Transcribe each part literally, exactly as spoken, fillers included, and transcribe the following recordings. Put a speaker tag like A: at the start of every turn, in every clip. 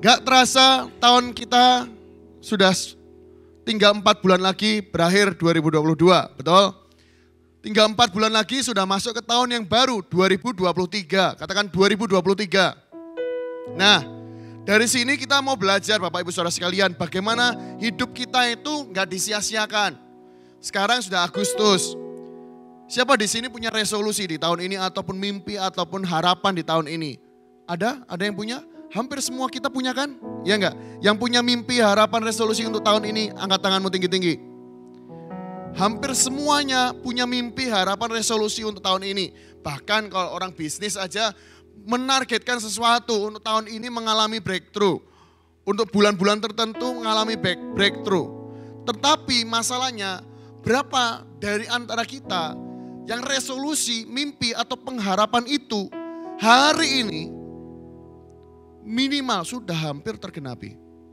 A: Gak terasa tahun kita sudah tinggal empat bulan lagi berakhir dua ribu dua puluh dua, betul? Tinggal empat bulan lagi sudah masuk ke tahun yang baru dua ribu dua puluh tiga, katakan dua ribu dua puluh tiga. Nah, dari sini kita mau belajar Bapak Ibu Saudara sekalian bagaimana hidup kita itu gak disia-siakan. Sekarang sudah Agustus. Siapa di sini punya resolusi di tahun ini ataupun mimpi ataupun harapan di tahun ini? Ada? Ada yang punya? Hampir semua kita punya kan? Ya enggak? Yang punya mimpi, harapan, resolusi untuk tahun ini, angkat tanganmu tinggi-tinggi. Hampir semuanya punya mimpi, harapan, resolusi untuk tahun ini. Bahkan kalau orang bisnis aja menargetkan sesuatu untuk tahun ini mengalami breakthrough. Untuk bulan-bulan tertentu mengalami breakthrough. Tetapi masalahnya berapa dari antara kita yang resolusi, mimpi atau pengharapan itu hari ini minimal sudah hampir tergenapi.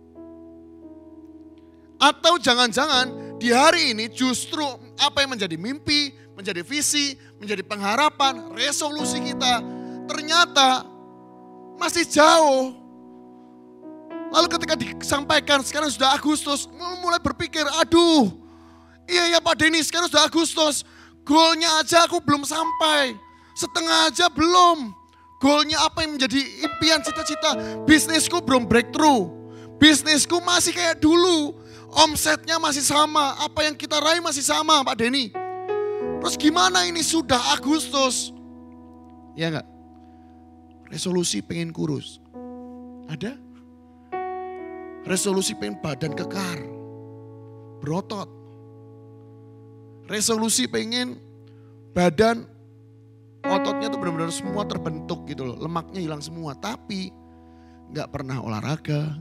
A: Atau jangan-jangan di hari ini justru apa yang menjadi mimpi, menjadi visi, menjadi pengharapan, resolusi kita ternyata masih jauh. Lalu ketika disampaikan sekarang sudah Agustus, mulai berpikir, aduh iya ya Pak Denny sekarang sudah Agustus, goalnya aja aku belum sampai, setengah aja belum. Goalnya apa yang menjadi impian cita-cita, bisnisku belum breakthrough, bisnisku masih kayak dulu, omsetnya masih sama, apa yang kita raih masih sama Pak Denny. Terus gimana ini sudah Agustus? Ya enggak? Resolusi pengen kurus, ada? Resolusi pengen badan kekar, berotot. Resolusi pengen badan ototnya tuh benar-benar semua terbentuk gitu loh. Lemaknya hilang semua. Tapi gak pernah olahraga.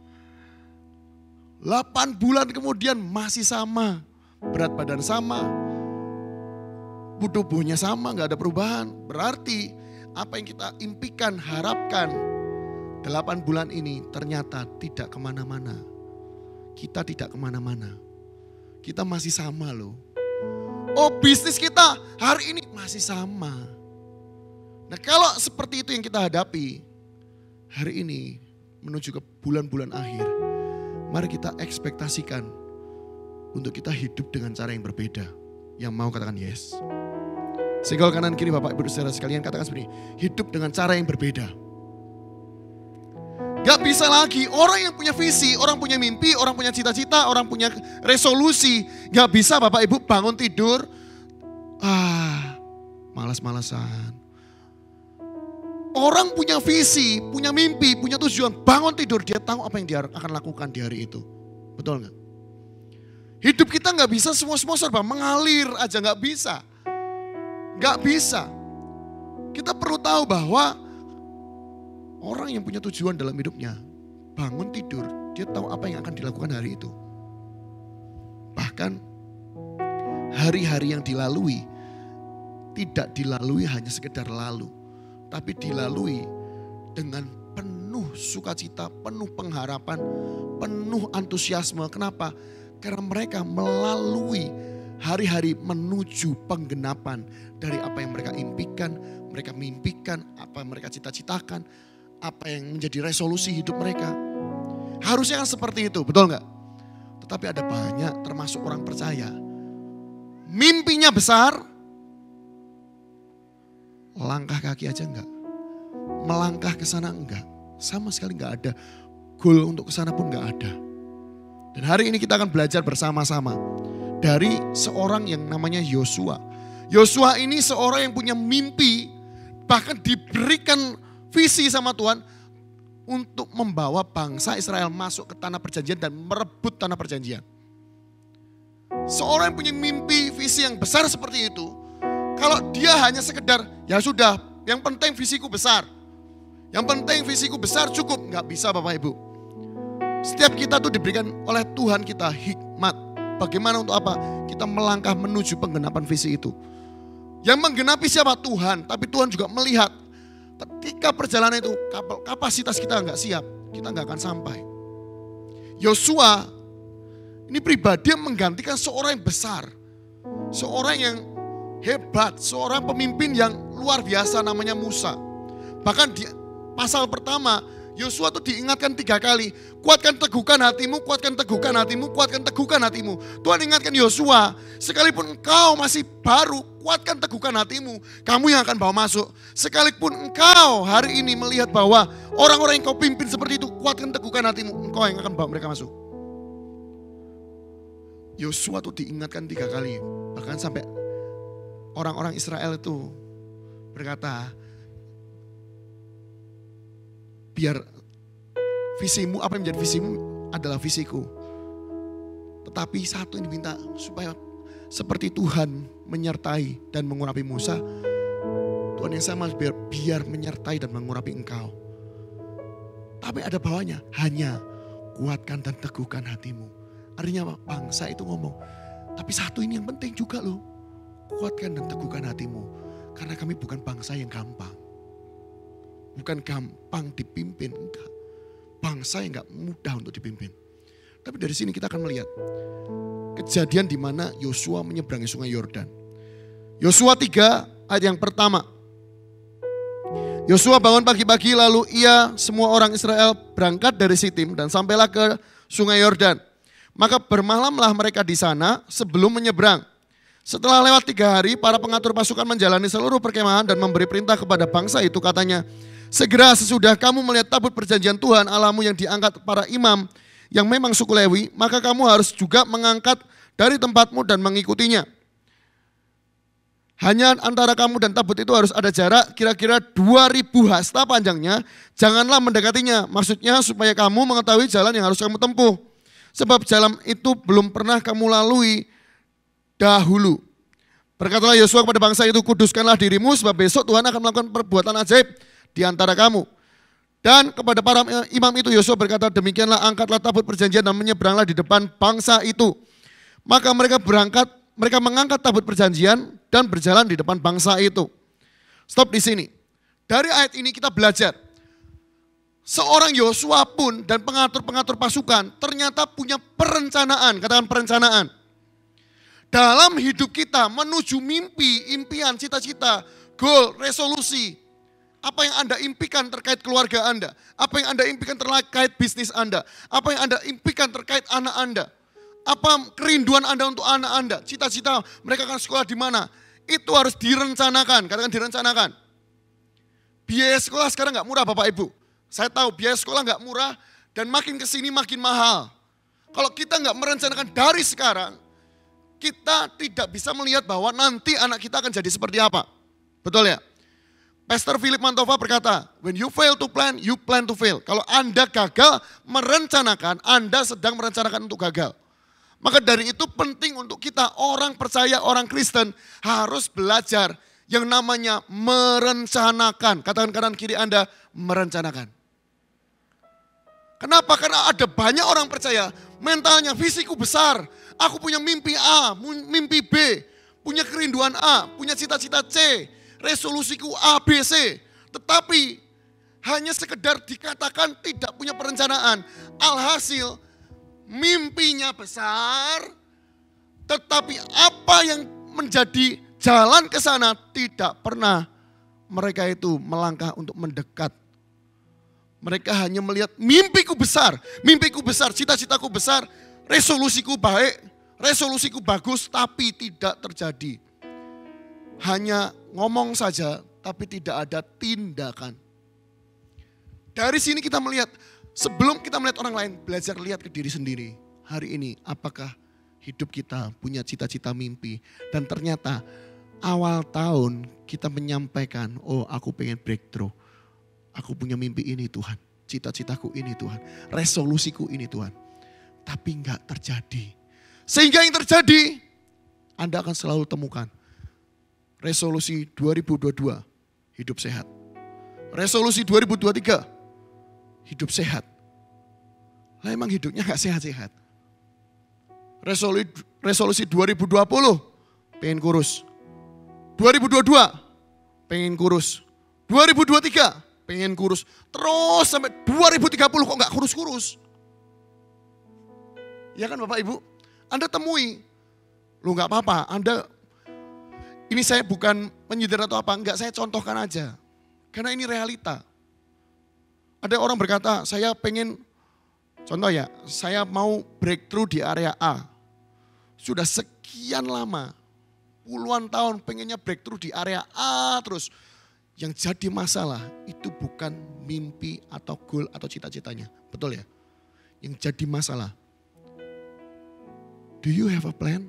A: delapan bulan kemudian masih sama. Berat badan sama. Tubuhnya sama, gak ada perubahan. Berarti apa yang kita impikan, harapkan delapan bulan ini ternyata tidak kemana-mana. Kita tidak kemana-mana. Kita masih sama loh. Oh bisnis kita hari ini masih sama. Nah kalau seperti itu yang kita hadapi hari ini menuju ke bulan-bulan akhir. Mari kita ekspektasikan untuk kita hidup dengan cara yang berbeda. Yang mau katakan yes. Senggol kanan kiri Bapak Ibu Saudara sekalian katakan seperti ini. Hidup dengan cara yang berbeda. Gak bisa lagi orang yang punya visi, orang punya mimpi, orang punya cita-cita, orang punya resolusi. Gak bisa Bapak Ibu bangun tidur, ah malas-malasan. Orang punya visi, punya mimpi, punya tujuan, bangun tidur dia tahu apa yang dia akan lakukan di hari itu. Betul gak? Hidup kita gak bisa semua-semua serba mengalir aja gak bisa. Gak bisa. Kita perlu tahu bahwa orang yang punya tujuan dalam hidupnya, bangun tidur, dia tahu apa yang akan dilakukan hari itu. Bahkan hari-hari yang dilalui, tidak dilalui hanya sekedar lalu. Tapi dilalui dengan penuh sukacita, penuh pengharapan, penuh antusiasme. Kenapa? Karena mereka melalui hari-hari menuju penggenapan dari apa yang mereka impikan, mereka mimpikan, apa yang mereka cita-citakan, apa yang menjadi resolusi hidup mereka. Harusnya kan seperti itu, betul nggak? Tetapi ada banyak termasuk orang percaya. Mimpinya besar, langkah kaki aja enggak. Melangkah ke sana enggak. Sama sekali enggak ada. Goal untuk ke sana pun enggak ada. Dan hari ini kita akan belajar bersama-sama dari seorang yang namanya Yosua. Yosua ini seorang yang punya mimpi, bahkan diberikan visi sama Tuhan untuk membawa bangsa Israel masuk ke tanah perjanjian dan merebut tanah perjanjian. Seorang yang punya mimpi, visi yang besar seperti itu, kalau dia hanya sekedar, ya sudah, yang penting visiku besar. Yang penting visiku besar cukup, nggak bisa Bapak Ibu. Setiap kita tuh diberikan oleh Tuhan kita hikmat. Bagaimana untuk apa? Kita melangkah menuju penggenapan visi itu. Yang menggenapi siapa? Tuhan, tapi Tuhan juga melihat ketika perjalanan itu kapasitas kita nggak siap, kita nggak akan sampai. Yosua ini pribadi yang menggantikan seorang yang besar, seorang yang hebat, seorang pemimpin yang luar biasa namanya Musa. Bahkan di pasal pertama Yosua tuh diingatkan tiga kali. Kuatkan teguhkan hatimu, kuatkan teguhkan hatimu, kuatkan teguhkan hatimu. Tuhan ingatkan Yosua, sekalipun engkau masih baru, kuatkan teguhkan hatimu. Kamu yang akan bawa masuk. Sekalipun engkau hari ini melihat bahwa orang-orang yang kau pimpin seperti itu, kuatkan teguhkan hatimu. Engkau yang akan bawa mereka masuk. Yosua tuh diingatkan tiga kali. Bahkan sampai orang-orang Israel itu berkata, biar visimu, apa yang menjadi visimu adalah visiku. Tetapi satu yang diminta, supaya seperti Tuhan menyertai dan mengurapi Musa, Tuhan yang sama biar, biar menyertai dan mengurapi engkau. Tapi ada bawahnya, hanya kuatkan dan teguhkan hatimu. Artinya apa? Bangsa itu ngomong, tapi satu ini yang penting juga loh, kuatkan dan teguhkan hatimu. Karena kami bukan bangsa yang gampang. Bukan gampang dipimpin, enggak. Bangsa yang enggak mudah untuk dipimpin. Tapi dari sini kita akan melihat kejadian di mana Yosua menyeberangi sungai Yordan. Yosua tiga ayat yang pertama. Yosua bangun pagi-pagi lalu ia semua orang Israel berangkat dari Sitim dan sampailah ke sungai Yordan. Maka bermalamlah mereka di sana sebelum menyeberang. Setelah lewat tiga hari, para pengatur pasukan menjalani seluruh perkemahan dan memberi perintah kepada bangsa itu, katanya, segera sesudah kamu melihat tabut perjanjian Tuhan Allahmu yang diangkat para imam yang memang suku Lewi, maka kamu harus juga mengangkat dari tempatmu dan mengikutinya. Hanya antara kamu dan tabut itu harus ada jarak kira-kira dua ribu hasta panjangnya, janganlah mendekatinya, maksudnya supaya kamu mengetahui jalan yang harus kamu tempuh. Sebab jalan itu belum pernah kamu lalui dahulu. Berkatalah Yosua kepada bangsa itu, kuduskanlah dirimu sebab besok Tuhan akan melakukan perbuatan ajaib di antara kamu. Dan kepada para imam itu Yosua berkata, demikianlah angkatlah tabut perjanjian dan menyeberanglah di depan bangsa itu. Maka mereka berangkat, mereka mengangkat tabut perjanjian dan berjalan di depan bangsa itu. Stop di sini. Dari ayat ini kita belajar, seorang Yosua pun dan pengatur-pengatur pasukan ternyata punya perencanaan, katakan perencanaan. Dalam hidup kita menuju mimpi, impian, cita-cita, goal, resolusi. Apa yang Anda impikan terkait keluarga Anda. Apa yang Anda impikan terkait bisnis Anda. Apa yang Anda impikan terkait anak Anda. Apa kerinduan Anda untuk anak Anda. Cita-cita mereka akan sekolah di mana. Itu harus direncanakan, katakan direncanakan. Biaya sekolah sekarang gak murah Bapak Ibu. Saya tahu biaya sekolah gak murah dan makin kesini makin mahal. Kalau kita gak merencanakan dari sekarang, kita tidak bisa melihat bahwa nanti anak kita akan jadi seperti apa. Betul ya? Pastor Philip Mantova berkata, when you fail to plan, you plan to fail. Kalau Anda gagal merencanakan, Anda sedang merencanakan untuk gagal. Maka dari itu penting untuk kita orang percaya, orang Kristen harus belajar yang namanya merencanakan. Katakan kanan kiri Anda, merencanakan. Kenapa? Karena ada banyak orang percaya, mentalnya visiku besar. Aku punya mimpi A, mimpi B, punya kerinduan A, punya cita-cita C, resolusiku A, B, C. Tetapi hanya sekedar dikatakan tidak punya perencanaan. Alhasil mimpinya besar, tetapi apa yang menjadi jalan ke sana tidak pernah mereka itu melangkah untuk mendekat. Mereka hanya melihat mimpiku besar, mimpiku besar, cita-citaku besar, resolusiku baik, resolusiku bagus, tapi tidak terjadi. Hanya ngomong saja, tapi tidak ada tindakan. Dari sini kita melihat, sebelum kita melihat orang lain, belajar lihat ke diri sendiri. Hari ini, apakah hidup kita punya cita-cita mimpi? Dan ternyata awal tahun kita menyampaikan, oh aku pengen breakthrough. Aku punya mimpi ini Tuhan, cita-citaku ini Tuhan, resolusiku ini Tuhan. Tapi enggak terjadi. Sehingga yang terjadi, Anda akan selalu temukan. Resolusi dua ribu dua puluh dua, hidup sehat. Resolusi dua ribu dua puluh tiga, hidup sehat. Lah emang hidupnya enggak sehat-sehat. Resolusi, resolusi dua ribu dua puluh, pengen kurus. dua ribu dua puluh dua, pengen kurus. dua ribu dua puluh tiga, pengen kurus. Terus sampai dua ribu tiga puluh kok enggak kurus-kurus. Ya kan Bapak Ibu? Anda temui. Lu enggak apa-apa, Anda, ini saya bukan menyindir atau apa, enggak, saya contohkan aja. Karena ini realita. Ada orang berkata, saya pengen, contoh ya, saya mau breakthrough di area A. Sudah sekian lama, puluhan tahun pengennya breakthrough di area A terus. Yang jadi masalah itu bukan mimpi atau goal atau cita-citanya. Betul ya? Yang jadi masalah, do you have a plan?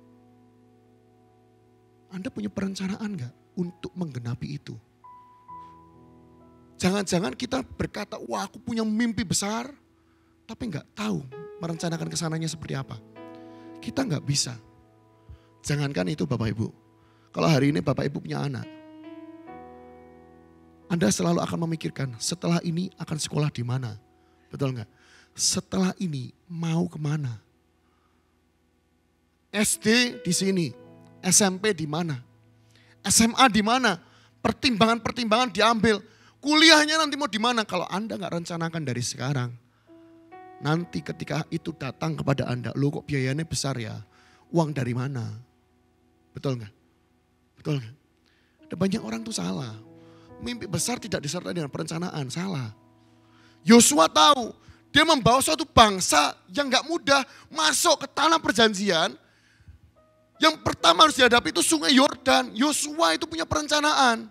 A: Anda punya perencanaan gak untuk menggenapi itu? Jangan-jangan kita berkata, wah aku punya mimpi besar, tapi gak tahu merencanakan kesananya seperti apa. Kita gak bisa. Jangankan itu Bapak Ibu. Kalau hari ini Bapak Ibu punya anak, Anda selalu akan memikirkan setelah ini akan sekolah di mana. Betul gak? Setelah ini mau kemana? S D di sini. S M P di mana? S M A di mana? Pertimbangan-pertimbangan diambil. Kuliahnya nanti mau di mana? Kalau Anda nggak rencanakan dari sekarang, nanti ketika itu datang kepada Anda, lo kok biayanya besar ya? Uang dari mana? Betul nggak? Betul nggak? Ada banyak orang tuh salah. Mimpi besar tidak disertai dengan perencanaan, salah. Yosua tahu, dia membawa suatu bangsa yang nggak mudah masuk ke tanah perjanjian. Yang pertama harus dihadapi itu sungai Yordan. Yosua itu punya perencanaan.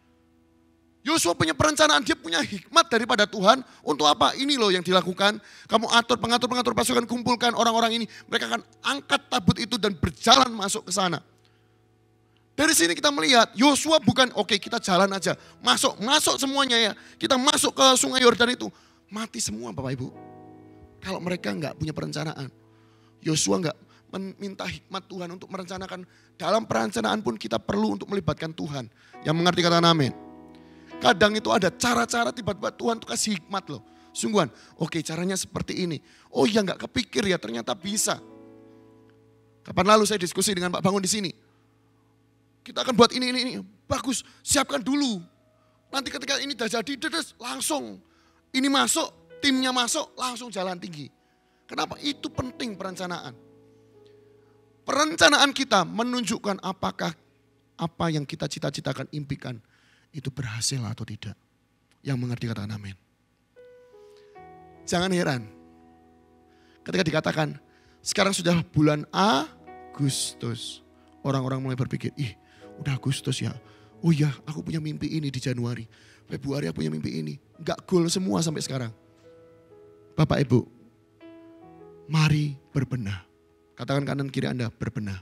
A: Yosua punya perencanaan, dia punya hikmat daripada Tuhan. Untuk apa? Ini loh yang dilakukan. Kamu atur, pengatur-pengatur pasukan, kumpulkan orang-orang ini. Mereka akan angkat tabut itu dan berjalan masuk ke sana. Dari sini kita melihat, Yosua bukan oke okay, kita jalan aja. Masuk, masuk semuanya ya. Kita masuk ke sungai Yordan itu. Mati semua Bapak Ibu. Kalau mereka enggak punya perencanaan. Yosua enggak meminta hikmat Tuhan untuk merencanakan. Dalam perencanaan pun kita perlu untuk melibatkan Tuhan. Yang mengerti kata amin. Kadang itu ada cara-cara tiba-tiba Tuhan tuh kasih hikmat loh. Sungguhan, oke caranya seperti ini. Oh iya enggak kepikir ya ternyata bisa. Kapan lalu saya diskusi dengan Pak Bangun di sini. Kita akan buat ini, ini, ini. Bagus, siapkan dulu. Nanti ketika ini sudah jadi, dedes, langsung. Ini masuk, timnya masuk, langsung jalan tinggi. Kenapa? Itu penting perencanaan. Perencanaan kita menunjukkan apakah apa yang kita cita-citakan, impikan, itu berhasil atau tidak. Yang mengerti katakan amin. Jangan heran. Ketika dikatakan, sekarang sudah bulan Agustus. Orang-orang mulai berpikir, ih udah Agustus ya. Oh iya aku punya mimpi ini di Januari. Februari aku punya mimpi ini. Enggak goal semua sampai sekarang. Bapak Ibu, mari berbenah. Katakan kanan kiri Anda, berbenah.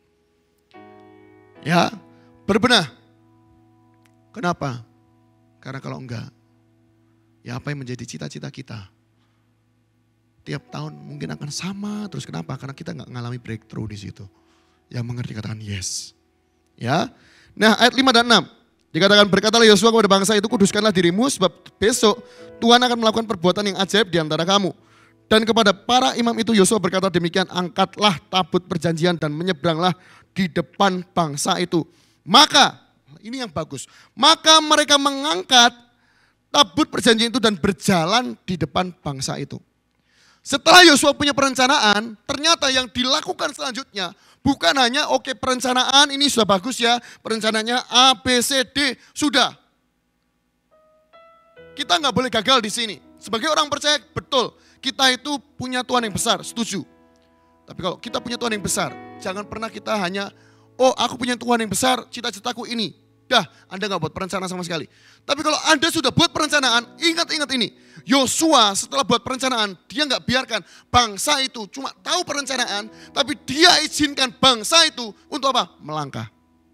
A: Ya, berbenah. Kenapa? Karena kalau enggak, ya apa yang menjadi cita-cita kita. Tiap tahun mungkin akan sama terus. Kenapa? Karena kita enggak mengalami breakthrough di situ. Yang mengerti katakan yes. Ya. Nah ayat lima dan enam. Dikatakan berkatalah Yosua kepada bangsa itu, kuduskanlah dirimu sebab besok Tuhan akan melakukan perbuatan yang ajaib di antara kamu. Dan kepada para imam itu Yosua berkata demikian, angkatlah tabut perjanjian dan menyeberanglah di depan bangsa itu. Maka, ini yang bagus, maka mereka mengangkat tabut perjanjian itu dan berjalan di depan bangsa itu. Setelah Yosua punya perencanaan, ternyata yang dilakukan selanjutnya bukan hanya oke okay, perencanaan ini sudah bagus ya, perencanaannya A, B, C, D, sudah. Kita nggak boleh gagal di sini. Sebagai orang percaya, betul, kita itu punya Tuhan yang besar, setuju. Tapi kalau kita punya Tuhan yang besar, jangan pernah kita hanya, oh aku punya Tuhan yang besar, cita-citaku ini. Dah, Anda nggak buat perencanaan sama sekali. Tapi kalau Anda sudah buat perencanaan, ingat-ingat ini. Yosua setelah buat perencanaan, dia nggak biarkan bangsa itu cuma tahu perencanaan, tapi dia izinkan bangsa itu untuk apa? Melangkah.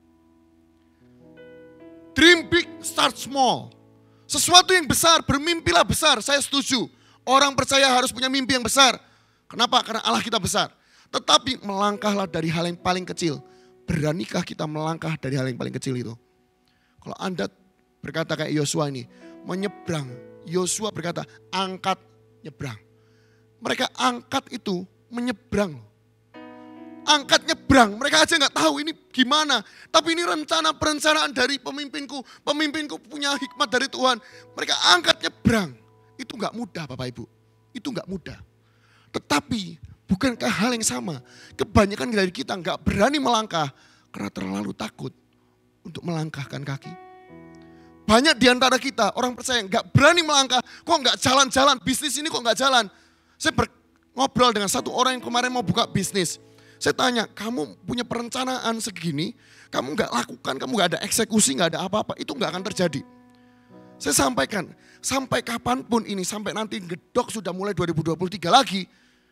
A: Dream big, start small. Sesuatu yang besar, bermimpilah besar, saya setuju. Orang percaya harus punya mimpi yang besar. Kenapa? Karena Allah kita besar. Tetapi melangkahlah dari hal yang paling kecil. Beranikah kita melangkah dari hal yang paling kecil itu? Kalau Anda berkata kayak Yosua ini, menyeberang. Yosua berkata, angkat, nyebrang. Mereka angkat itu, menyeberang. Angkat, nyebrang. Mereka aja gak tahu ini gimana. Tapi ini rencana perencanaan dari pemimpinku. Pemimpinku punya hikmat dari Tuhan. Mereka angkat, nyebrang. Itu gak mudah Bapak Ibu. Itu gak mudah. Tetapi bukankah hal yang sama? Kebanyakan dari kita gak berani melangkah karena terlalu takut untuk melangkahkan kaki. banyak di antara kita, orang percaya nggak berani melangkah, kok nggak jalan-jalan, bisnis ini kok nggak jalan. Saya ber, ngobrol dengan satu orang yang kemarin mau buka bisnis. Saya tanya, kamu punya perencanaan segini, kamu nggak lakukan, kamu nggak ada eksekusi, nggak ada apa-apa, itu nggak akan terjadi. Saya sampaikan, sampai kapanpun ini, sampai nanti gedok sudah mulai dua ribu dua puluh tiga lagi,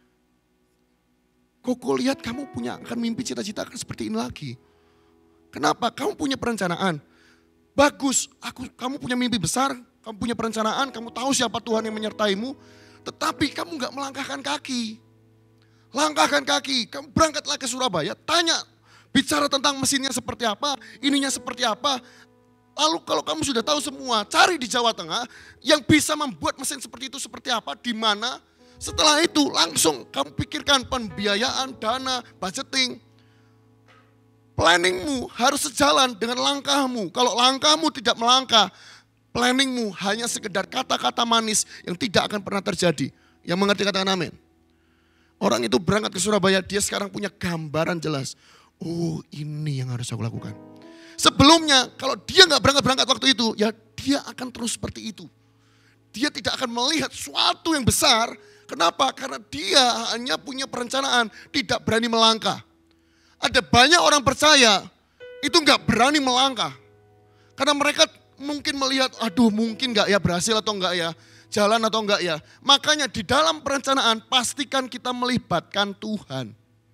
A: Koko lihat kamu punya akan mimpi cita-cita akan seperti ini lagi. Kenapa? Kamu punya perencanaan. Bagus, aku, kamu punya mimpi besar, kamu punya perencanaan, kamu tahu siapa Tuhan yang menyertaimu, tetapi kamu nggak melangkahkan kaki. Langkahkan kaki, kamu berangkatlah ke Surabaya, tanya, bicara tentang mesinnya seperti apa, ininya seperti apa. Lalu kalau kamu sudah tahu semua, cari di Jawa Tengah yang bisa membuat mesin seperti itu seperti apa, di mana. Setelah itu langsung kamu pikirkan pembiayaan, dana, budgeting. Planningmu harus sejalan dengan langkahmu. Kalau langkahmu tidak melangkah, planningmu hanya sekedar kata-kata manis yang tidak akan pernah terjadi. Yang mengerti katakan amin. Orang itu berangkat ke Surabaya, dia sekarang punya gambaran jelas. Oh, ini yang harus aku lakukan. Sebelumnya kalau dia nggak berangkat-berangkat waktu itu, ya dia akan terus seperti itu. Dia tidak akan melihat sesuatu yang besar. Kenapa? Karena dia hanya punya perencanaan, tidak berani melangkah. Ada banyak orang percaya itu nggak berani melangkah. Karena mereka mungkin melihat, aduh mungkin nggak ya berhasil atau nggak ya. Jalan atau enggak ya. Makanya di dalam perencanaan pastikan kita melibatkan Tuhan.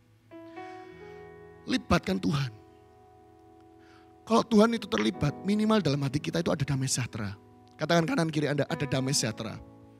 A: Libatkan Tuhan. Kalau Tuhan itu terlibat, minimal dalam hati kita itu ada damai sejahtera. Katakan kanan kiri Anda, ada damai sejahtera.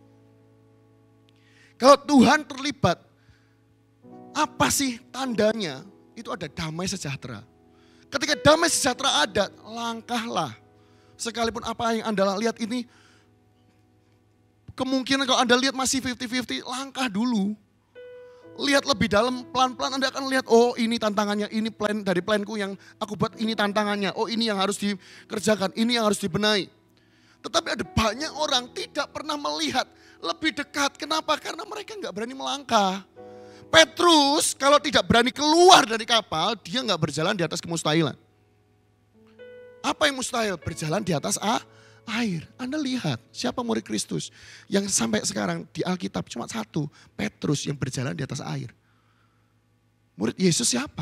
A: Kalau Tuhan terlibat, apa sih tandanya? Itu ada damai sejahtera. Ketika damai sejahtera ada, langkahlah. Sekalipun apa yang Anda lihat ini, kemungkinan kalau Anda lihat masih lima puluh lima puluh, langkah dulu. Lihat lebih dalam, pelan-pelan Anda akan lihat, oh ini tantangannya, ini plan dari planku yang aku buat, ini tantangannya. Oh ini yang harus dikerjakan, ini yang harus dibenahi. Tetapi ada banyak orang tidak pernah melihat lebih dekat. Kenapa? Karena mereka nggak berani melangkah. Petrus kalau tidak berani keluar dari kapal, dia nggak berjalan di atas kemustahilan. Apa yang mustahil? Berjalan di atas a? air. Anda lihat siapa murid Kristus yang sampai sekarang di Alkitab cuma satu, Petrus yang berjalan di atas air. Murid Yesus siapa?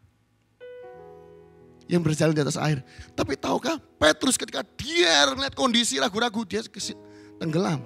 A: Yang berjalan di atas air. Tapi tahukah Petrus ketika dia melihat kondisi ragu-ragu, dia tenggelam.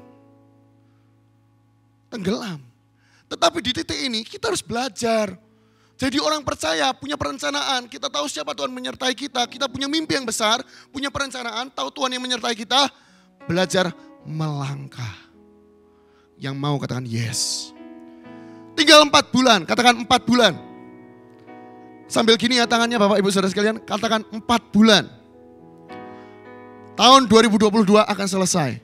A: Tenggelam. Tetapi di titik ini kita harus belajar. Jadi orang percaya, punya perencanaan, kita tahu siapa Tuhan menyertai kita, kita punya mimpi yang besar, punya perencanaan, tahu Tuhan yang menyertai kita, belajar melangkah. Yang mau katakan yes. Tinggal empat bulan, katakan empat bulan. Sambil gini ya tangannya Bapak Ibu Saudara sekalian, katakan empat bulan. Tahun dua ribu dua puluh dua akan selesai.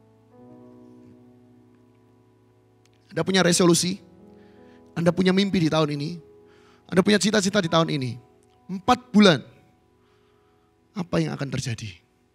A: Anda punya resolusi, Anda punya mimpi di tahun ini. Anda punya cita-cita di tahun ini. Empat bulan. Apa yang akan terjadi?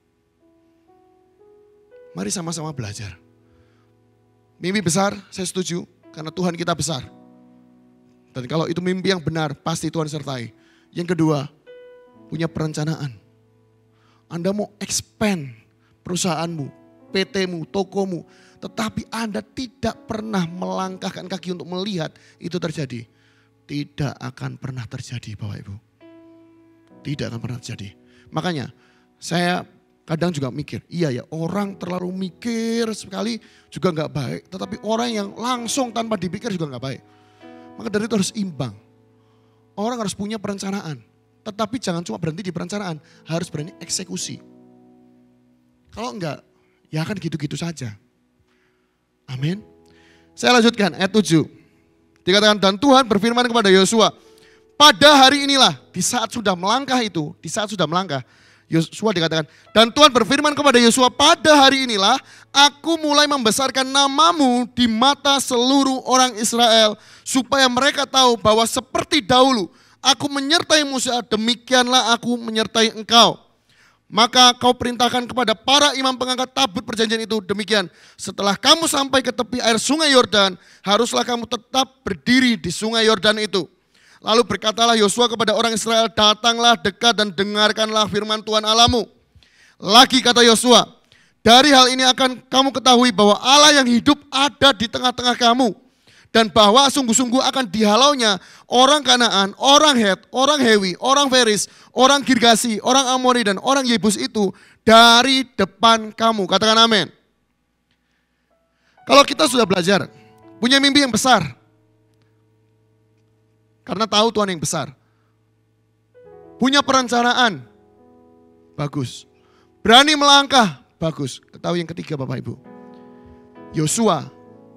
A: Mari sama-sama belajar. Mimpi besar, saya setuju. Karena Tuhan kita besar. Dan kalau itu mimpi yang benar, pasti Tuhan sertai. Yang kedua, punya perencanaan. Anda mau expand perusahaanmu, P T-mu, tokomu. Tetapi Anda tidak pernah melangkahkan kaki untuk melihat itu terjadi. Tidak akan pernah terjadi Bapak Ibu. Tidak akan pernah terjadi. Makanya saya kadang juga mikir, iya ya orang terlalu mikir sekali juga gak baik. Tetapi orang yang langsung tanpa dipikir juga gak baik. Maka dari itu harus imbang. Orang harus punya perencanaan. Tetapi jangan cuma berhenti di perencanaan, harus berani eksekusi. Kalau enggak, ya akan gitu-gitu saja. Amin. Saya lanjutkan ayat tujuh. Dikatakan dan Tuhan berfirman kepada Yosua, pada hari inilah, di saat sudah melangkah itu, di saat sudah melangkah, Yosua dikatakan, dan Tuhan berfirman kepada Yosua, pada hari inilah aku mulai membesarkan namamu di mata seluruh orang Israel, supaya mereka tahu bahwa seperti dahulu aku menyertai Musa, demikianlah aku menyertai engkau. Maka kau perintahkan kepada para imam pengangkat tabut perjanjian itu demikian. Setelah kamu sampai ke tepi air sungai Yordan, haruslah kamu tetap berdiri di sungai Yordan itu. Lalu berkatalah Yosua kepada orang Israel, datanglah dekat dan dengarkanlah firman Tuhan Allahmu. Lagi kata Yosua, dari hal ini akan kamu ketahui bahwa Allah yang hidup ada di tengah-tengah kamu. Dan bahwa sungguh-sungguh akan dihalaunya orang Kanaan, orang Het, orang Hewi, orang Feris, orang Girgasi, orang Amori, dan orang Yebus itu dari depan kamu. Katakan amin. Kalau kita sudah belajar, punya mimpi yang besar, karena tahu Tuhan yang besar. Punya perencanaan, bagus. Berani melangkah, bagus. Ketahui yang ketiga Bapak Ibu. Yosua,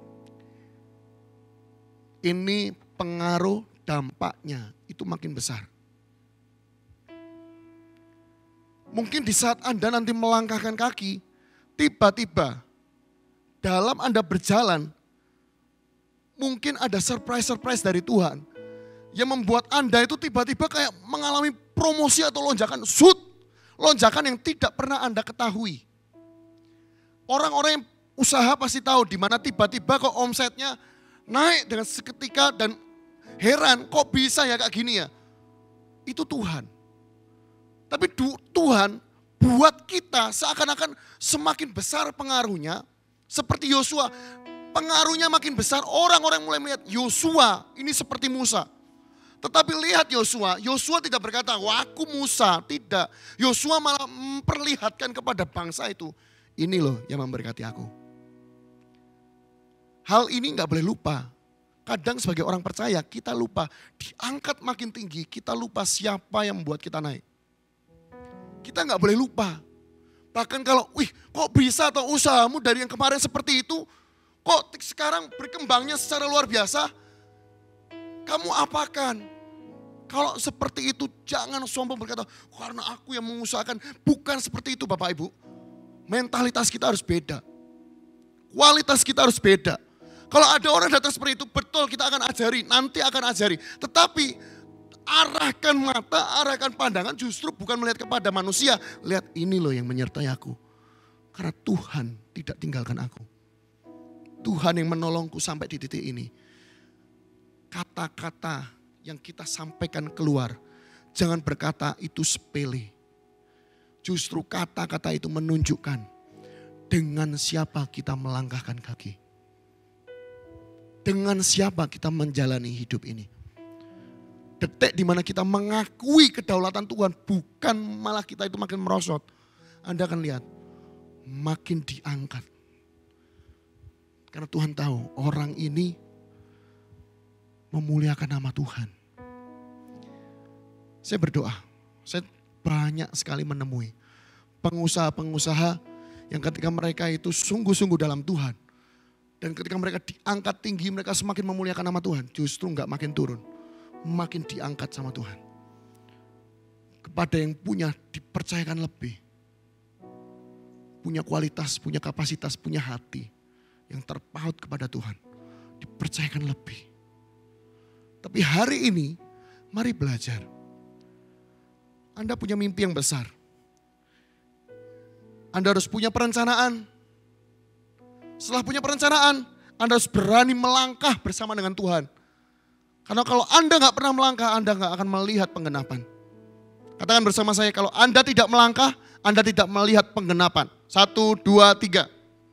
A: ini pengaruh dampaknya itu makin besar. Mungkin di saat Anda nanti melangkahkan kaki, tiba-tiba dalam Anda berjalan, mungkin ada surprise-surprise dari Tuhan yang membuat Anda itu tiba-tiba kayak mengalami promosi atau lonjakan, shoot, lonjakan yang tidak pernah Anda ketahui. Orang-orang yang usaha pasti tahu di mana tiba-tiba kok omsetnya naik dengan seketika dan heran kok bisa ya kayak gini ya. Itu Tuhan. Tapi Tuhan buat kita seakan-akan semakin besar pengaruhnya. Seperti Yosua, pengaruhnya makin besar, orang-orang mulai melihat Yosua ini seperti Musa. Tetapi lihat Yosua, Yosua tidak berkata, wah aku Musa, tidak. Yosua malah memperlihatkan kepada bangsa itu, ini loh yang memberkati aku. Hal ini gak boleh lupa. Kadang sebagai orang percaya kita lupa, diangkat makin tinggi, kita lupa siapa yang membuat kita naik. Kita gak boleh lupa. Bahkan kalau, wih kok bisa atau usahamu dari yang kemarin seperti itu, kok sekarang berkembangnya secara luar biasa, kamu apakan? Kalau seperti itu jangan sombong berkata, karena aku yang mengusahakan. Bukan seperti itu Bapak Ibu. Mentalitas kita harus beda. Kualitas kita harus beda. Kalau ada orang datang seperti itu, betul kita akan ajari, nanti akan ajari. Tetapi arahkan mata, arahkan pandangan justru bukan melihat kepada manusia. Lihat ini loh yang menyertai aku. Karena Tuhan tidak tinggalkan aku. Tuhan yang menolongku sampai di titik ini. Kata-kata yang kita sampaikan keluar, jangan berkata itu sepele. Justru kata-kata itu menunjukkan dengan siapa kita melangkahkan kaki. Dengan siapa kita menjalani hidup ini. Detik di mana kita mengakui kedaulatan Tuhan, bukan malah kita itu makin merosot. Anda akan lihat, makin diangkat. Karena Tuhan tahu orang ini memuliakan nama Tuhan. Saya berdoa, saya banyak sekali menemui pengusaha-pengusaha yang ketika mereka itu sungguh-sungguh dalam Tuhan. Dan ketika mereka diangkat tinggi, mereka semakin memuliakan nama Tuhan. Justru enggak makin turun, makin diangkat sama Tuhan. Kepada yang punya dipercayakan lebih. Punya kualitas, punya kapasitas, punya hati yang terpaut kepada Tuhan. Dipercayakan lebih. Tapi hari ini, mari belajar. Anda punya mimpi yang besar. Anda harus punya perencanaan. Setelah punya perencanaan, Anda harus berani melangkah bersama dengan Tuhan. Karena kalau Anda gak pernah melangkah, Anda gak akan melihat penggenapan. Katakan bersama saya, kalau Anda tidak melangkah, Anda tidak melihat penggenapan. Satu, dua, tiga.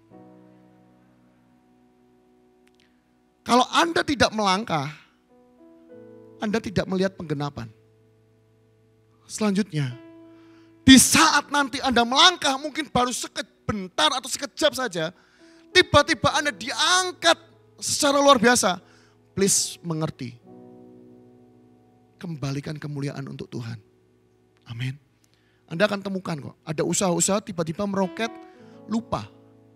A: Kalau Anda tidak melangkah, Anda tidak melihat penggenapan. Selanjutnya, di saat nanti Anda melangkah, mungkin baru sebentar atau sekejap saja, tiba-tiba Anda diangkat secara luar biasa. Please mengerti. Kembalikan kemuliaan untuk Tuhan. Amin. Anda akan temukan kok, ada usaha-usaha tiba-tiba meroket, lupa.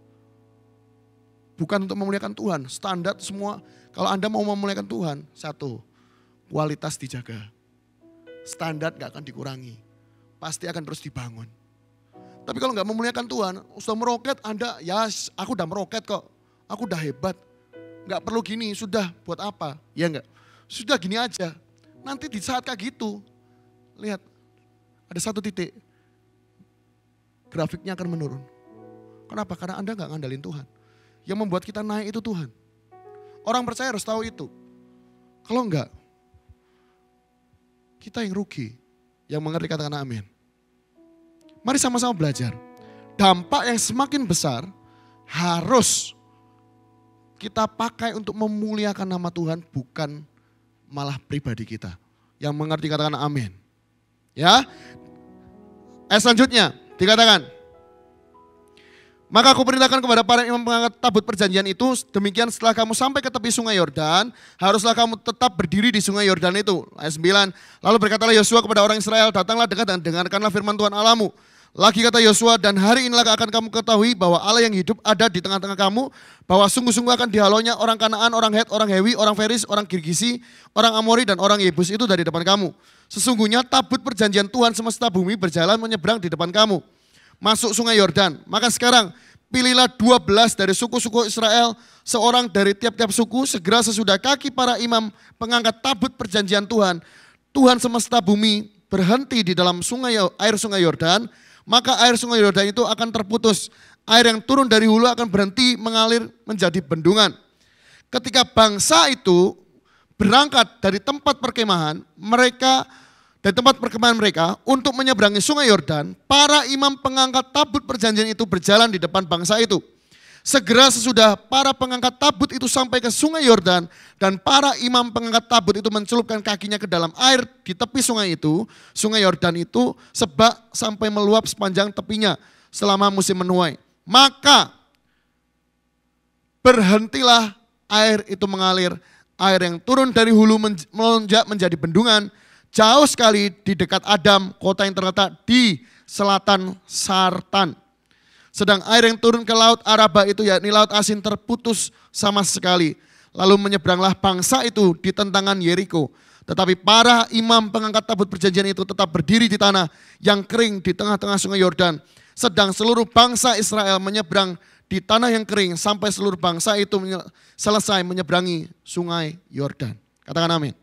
A: Bukan untuk memuliakan Tuhan, standar semua. Kalau Anda mau memuliakan Tuhan, satu, kualitas dijaga. Standar gak akan dikurangi. Pasti akan terus dibangun. Tapi kalau gak memuliakan Tuhan, sudah meroket Anda, ya aku udah meroket kok. Aku udah hebat. Gak perlu gini, sudah buat apa? Ya enggak? Sudah gini aja. Nanti di saat kayak gitu, lihat ada satu titik. Grafiknya akan menurun. Kenapa? Karena Anda gak ngandalin Tuhan. Yang membuat kita naik itu Tuhan. Orang percaya harus tahu itu. Kalau enggak, kita yang rugi. Yang mengerti katakan amin. Mari sama-sama belajar. Dampak yang semakin besar harus kita pakai untuk memuliakan nama Tuhan, bukan malah pribadi kita. Yang mengerti katakan amin. Ya. Ayat selanjutnya dikatakan, maka aku perintahkan kepada para imam pengangkat tabut perjanjian itu, demikian setelah kamu sampai ke tepi sungai Yordan, haruslah kamu tetap berdiri di sungai Yordan itu. Ayat sembilan, lalu berkatalah Yosua kepada orang Israel, datanglah dekat dan dengarkanlah firman Tuhan Allahmu. Lagi kata Yosua, dan hari inilah akan kamu ketahui bahwa Allah yang hidup ada di tengah-tengah kamu, bahwa sungguh-sungguh akan dihalaunya orang Kanaan, orang Het, orang Hewi, orang Feris, orang Girgisi, orang Amori, dan orang Yebus itu dari depan kamu. Sesungguhnya tabut perjanjian Tuhan semesta bumi berjalan menyeberang di depan kamu, masuk sungai Yordan. Maka sekarang pilihlah dua belas dari suku-suku Israel, seorang dari tiap-tiap suku, segera sesudah kaki para imam pengangkat tabut perjanjian Tuhan, Tuhan semesta bumi berhenti di dalam sungai air sungai Yordan, maka air sungai Yordan itu akan terputus. Air yang turun dari hulu akan berhenti mengalir menjadi bendungan. Ketika bangsa itu berangkat dari tempat perkemahan mereka, dari tempat perkemahan mereka untuk menyeberangi sungai Yordan, para imam pengangkat tabut perjanjian itu berjalan di depan bangsa itu. Segera sesudah para pengangkat tabut itu sampai ke sungai Yordan, dan para imam pengangkat tabut itu mencelupkan kakinya ke dalam air di tepi sungai itu, sungai Yordan itu sebak sampai meluap sepanjang tepinya selama musim menuai. Maka berhentilah air itu mengalir, air yang turun dari hulu melonjak menjadi bendungan, jauh sekali di dekat Adam, kota yang terletak di selatan Sartan. Sedang air yang turun ke laut Araba itu, yakni laut asin, terputus sama sekali. Lalu menyeberanglah bangsa itu di tentangan Yeriko. Tetapi para imam pengangkat tabut perjanjian itu tetap berdiri di tanah yang kering di tengah-tengah sungai Yordan. Sedang seluruh bangsa Israel menyeberang di tanah yang kering sampai seluruh bangsa itu selesai menyeberangi sungai Yordan. Katakan amin.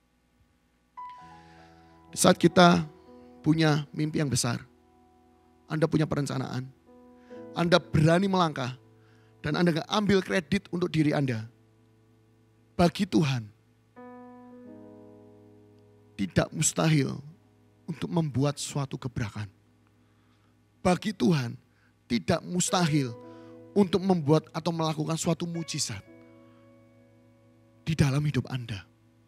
A: Di saat kita punya mimpi yang besar, Anda punya perencanaan, Anda berani melangkah, dan Anda gak ambil kredit untuk diri Anda. Bagi Tuhan, tidak mustahil untuk membuat suatu gebrakan. Bagi Tuhan, tidak mustahil untuk membuat atau melakukan suatu mujizat di dalam hidup Anda.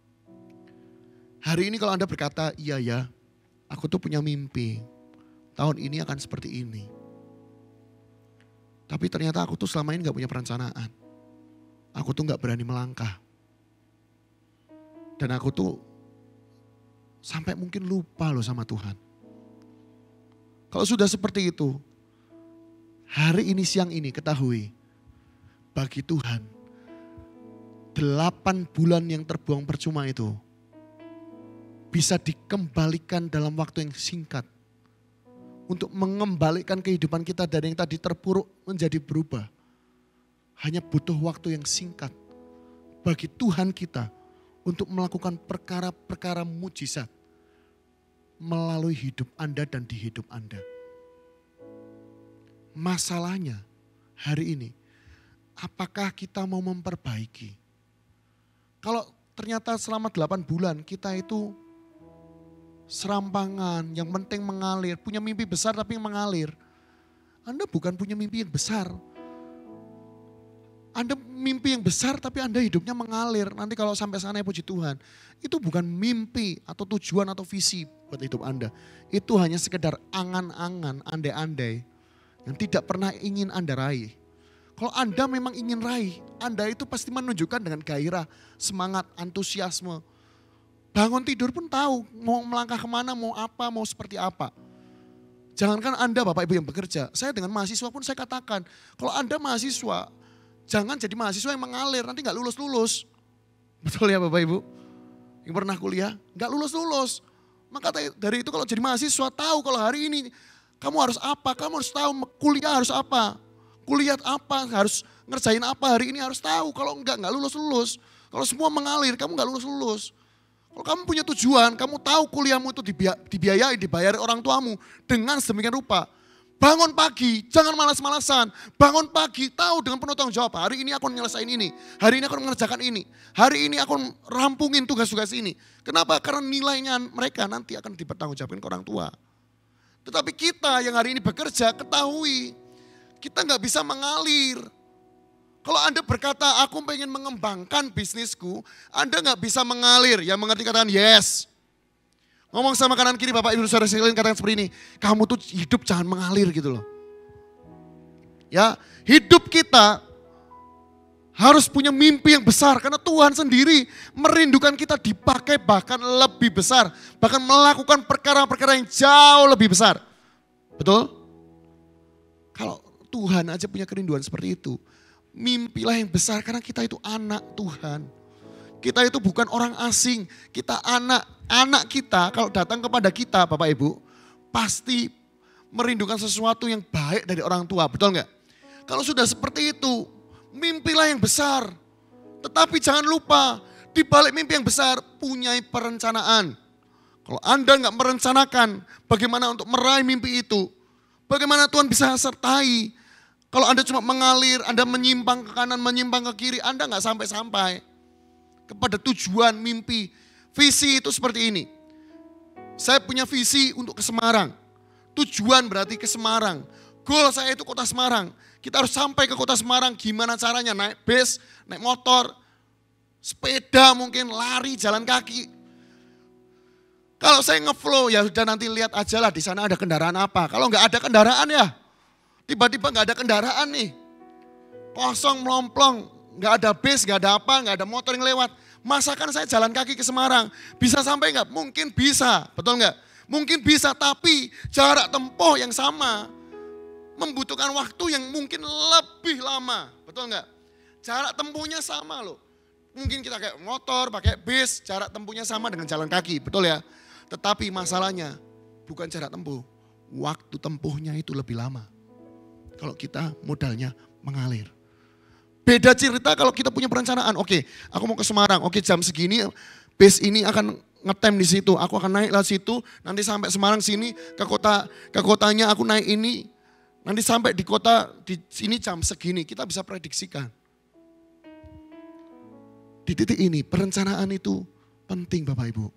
A: Hari ini kalau Anda berkata, iya ya, aku tuh punya mimpi, tahun ini akan seperti ini. Tapi ternyata aku tuh selama ini gak punya perencanaan. Aku tuh gak berani melangkah. Dan aku tuh sampai mungkin lupa loh sama Tuhan. Kalau sudah seperti itu, hari ini siang ini ketahui, bagi Tuhan, delapan bulan yang terbuang percuma itu bisa dikembalikan dalam waktu yang singkat. Untuk mengembalikan kehidupan kita dari yang tadi terpuruk menjadi berubah. Hanya butuh waktu yang singkat bagi Tuhan kita untuk melakukan perkara-perkara mujizat melalui hidup Anda dan di hidup Anda. Masalahnya hari ini, apakah kita mau memperbaiki? Kalau ternyata selama delapan bulan kita itu serampangan, yang penting mengalir. Punya mimpi besar tapi mengalir. Anda bukan punya mimpi yang besar. Anda mimpi yang besar tapi Anda hidupnya mengalir. Nanti kalau sampai sana ya puji Tuhan. Itu bukan mimpi atau tujuan atau visi buat hidup Anda. Itu hanya sekedar angan-angan, andai-andai yang tidak pernah ingin Anda raih. Kalau Anda memang ingin raih, Anda itu pasti menunjukkan dengan gairah, semangat, antusiasme. Bangun tidur pun tahu mau melangkah kemana, mau apa, mau seperti apa. Jangankan Anda Bapak Ibu yang bekerja, saya dengan mahasiswa pun saya katakan, kalau Anda mahasiswa, jangan jadi mahasiswa yang mengalir, nanti gak lulus-lulus. Betul ya Bapak Ibu? Yang pernah kuliah, gak lulus-lulus. Maka dari itu kalau jadi mahasiswa, tahu kalau hari ini kamu harus apa, kamu harus tahu kuliah harus apa. Kuliah apa, harus ngerjain apa hari ini harus tahu, kalau enggak, gak lulus-lulus. Kalau semua mengalir, kamu gak lulus-lulus. Kalau kamu punya tujuan, kamu tahu kuliahmu itu dibiayai, dibayar orang tuamu dengan sedemikian rupa. Bangun pagi, jangan malas-malasan. Bangun pagi, tahu dengan penuh tanggung jawab. Hari ini aku nyelesain ini, hari ini aku mengerjakan ini. Hari ini aku rampungin tugas-tugas ini. Kenapa? Karena nilainya mereka nanti akan dipertanggungjawabkan ke orang tua. Tetapi kita yang hari ini bekerja, ketahui kita nggak bisa mengalir. Kalau Anda berkata, aku pengen mengembangkan bisnisku, Anda nggak bisa mengalir. Yang mengerti katakan yes. Ngomong sama kanan kiri Bapak Ibu Saudara sekalian katakan seperti ini, kamu tuh hidup jangan mengalir gitu loh. Ya, hidup kita harus punya mimpi yang besar karena Tuhan sendiri merindukan kita dipakai bahkan lebih besar, bahkan melakukan perkara-perkara yang jauh lebih besar. Betul? Kalau Tuhan aja punya kerinduan seperti itu, mimpilah yang besar karena kita itu anak Tuhan. Kita itu bukan orang asing, kita anak. Anak kita kalau datang kepada kita Bapak Ibu, pasti merindukan sesuatu yang baik dari orang tua, betul enggak? Kalau sudah seperti itu, mimpilah yang besar. Tetapi jangan lupa, di balik mimpi yang besar, punya perencanaan. Kalau Anda enggak merencanakan bagaimana untuk meraih mimpi itu, bagaimana Tuhan bisa sertai. Kalau Anda cuma mengalir, Anda menyimpang ke kanan, menyimpang ke kiri, Anda enggak sampai-sampai kepada tujuan mimpi. Visi itu seperti ini. Saya punya visi untuk ke Semarang. Tujuan berarti ke Semarang. Goal saya itu kota Semarang. Kita harus sampai ke kota Semarang. Gimana caranya? Naik bis, naik motor, sepeda mungkin, lari, jalan kaki. Kalau saya ngeflow ya sudah nanti lihat aja lah di sana ada kendaraan apa. Kalau nggak ada kendaraan ya, tiba-tiba nggak ada kendaraan nih. Kosong melomplong, nggak ada bis, nggak ada apa, nggak ada motor yang lewat. Masakan saya jalan kaki ke Semarang, bisa sampai nggak? Mungkin bisa, betul nggak? Mungkin bisa, tapi jarak tempuh yang sama membutuhkan waktu yang mungkin lebih lama, betul nggak? Jarak tempuhnya sama loh. Mungkin kita kayak motor, pakai bis, jarak tempuhnya sama dengan jalan kaki, betul ya? Tetapi masalahnya bukan jarak tempuh, waktu tempuhnya itu lebih lama. Kalau kita modalnya mengalir. Beda cerita kalau kita punya perencanaan. Oke, aku mau ke Semarang. Oke, jam segini bis ini akan ngetem di situ. Aku akan naik lewat situ. Nanti sampai Semarang sini ke kota ke kotanya aku naik ini. Nanti sampai di kota di sini jam segini. Kita bisa prediksikan. Di titik ini perencanaan itu penting Bapak Ibu.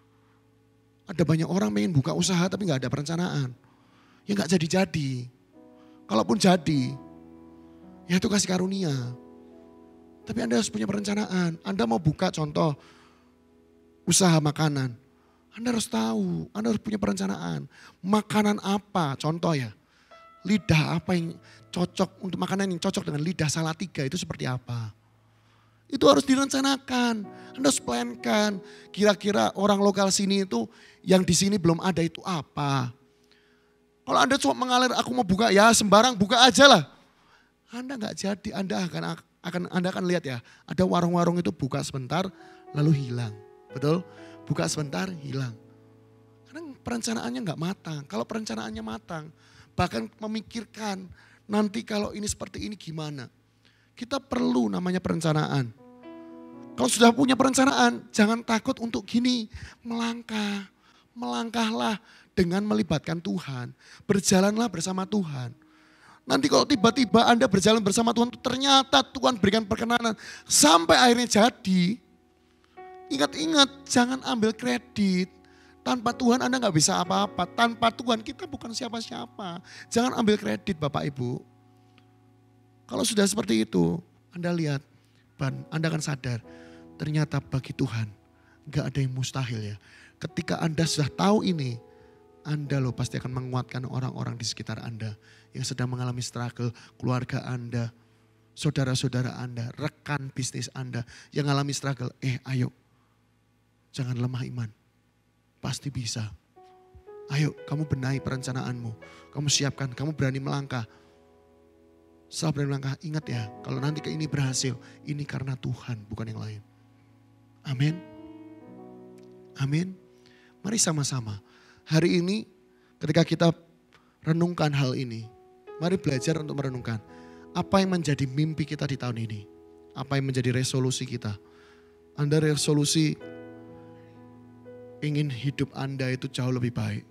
A: Ada banyak orang pengen buka usaha tapi nggak ada perencanaan. Ya nggak jadi-jadi. Kalaupun jadi, ya itu kasih karunia. Tapi Anda harus punya perencanaan. Anda mau buka contoh usaha makanan. Anda harus tahu, Anda harus punya perencanaan. Makanan apa contoh ya. Lidah apa yang cocok untuk makanan yang cocok dengan lidah Salatiga itu seperti apa. Itu harus direncanakan. Anda harus plankan. Kira-kira orang lokal sini itu yang di sini belum ada itu apa. Kalau Anda cuma mengalir aku mau buka ya sembarang buka aja lah. Anda nggak jadi, Anda akan akan Anda akan lihat ya, ada warung-warung itu buka sebentar lalu hilang. Betul? Buka sebentar hilang. Karena perencanaannya nggak matang. Kalau perencanaannya matang, bahkan memikirkan nanti kalau ini seperti ini gimana. Kita perlu namanya perencanaan. Kalau sudah punya perencanaan, jangan takut untuk gini, melangkah. Melangkahlah dengan melibatkan Tuhan. Berjalanlah bersama Tuhan. Nanti kalau tiba-tiba Anda berjalan bersama Tuhan, ternyata Tuhan berikan perkenanan sampai akhirnya jadi. Ingat-ingat, jangan ambil kredit. Tanpa Tuhan Anda nggak bisa apa-apa. Tanpa Tuhan kita bukan siapa-siapa. Jangan ambil kredit Bapak Ibu. Kalau sudah seperti itu, Anda lihat, Anda akan sadar, ternyata bagi Tuhan nggak ada yang mustahil ya. Ketika Anda sudah tahu ini, Anda loh pasti akan menguatkan orang-orang di sekitar Anda yang sedang mengalami struggle, keluarga Anda, saudara-saudara Anda, rekan bisnis Anda yang mengalami struggle. Eh ayo, jangan lemah iman, pasti bisa. Ayo kamu benahi perencanaanmu, kamu siapkan, kamu berani melangkah. Setelah berani melangkah, ingat ya, kalau nanti ke ini berhasil, ini karena Tuhan bukan yang lain. Amin. Amin. Mari sama-sama. Hari ini ketika kita renungkan hal ini, mari belajar untuk merenungkan apa yang menjadi mimpi kita di tahun ini. Apa yang menjadi resolusi kita. Anda resolusi ingin hidup Anda itu jauh lebih baik.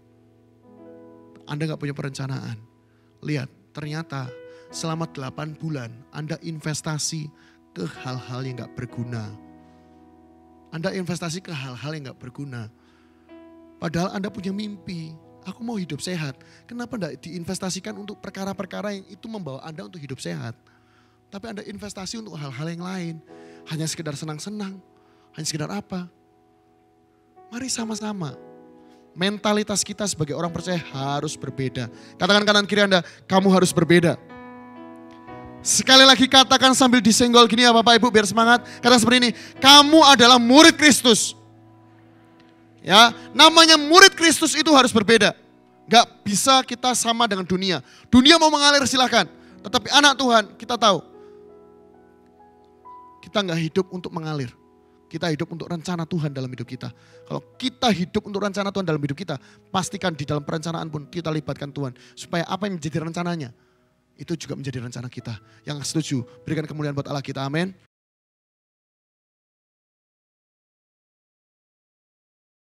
A: Anda gak punya perencanaan. Lihat, ternyata selama delapan bulan Anda investasi ke hal-hal yang gak berguna. Anda investasi ke hal-hal yang gak berguna. Padahal Anda punya mimpi, Aku mau hidup sehat. Kenapa enggak diinvestasikan untuk perkara-perkara yang itu membawa Anda untuk hidup sehat? Tapi Anda investasi untuk hal-hal yang lain. Hanya sekedar senang-senang. Hanya sekedar apa? Mari sama-sama. Mentalitas kita sebagai orang percaya harus berbeda. Katakan kanan kiri Anda, kamu harus berbeda. Sekali lagi katakan sambil disenggol gini ya Bapak Ibu biar semangat. Katakan seperti ini, kamu adalah murid Kristus. Ya, namanya murid Kristus itu harus berbeda. Gak bisa kita sama dengan dunia. Dunia mau mengalir silakan. Tetapi anak Tuhan kita tahu. Kita gak hidup untuk mengalir. Kita hidup untuk rencana Tuhan dalam hidup kita. Kalau kita hidup untuk rencana Tuhan dalam hidup kita, pastikan di dalam perencanaan pun kita libatkan Tuhan. Supaya apa yang menjadi rencananya, itu juga menjadi rencana kita. Yang setuju, berikan kemuliaan buat Allah kita, amin.